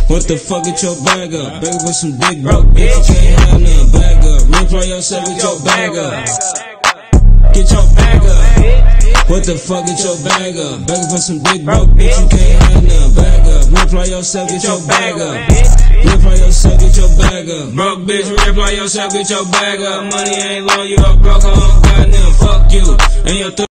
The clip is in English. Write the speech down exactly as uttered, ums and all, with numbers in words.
What the fuck, get your bag up. Begging for some dick, broke bitch, you can't have none. Bag up, replay yourself, get your bag up. Get your bag up. What the fuck, get your bag up. Begging for some dick, broke bitch, you can't have none. Bag up, replay yourself, get your bag up. Replay yourself, get your bag up. Broke bitch, replay yourself, get your bag up. Money ain't low, you a broke, I don't got nothing. Fuck you and your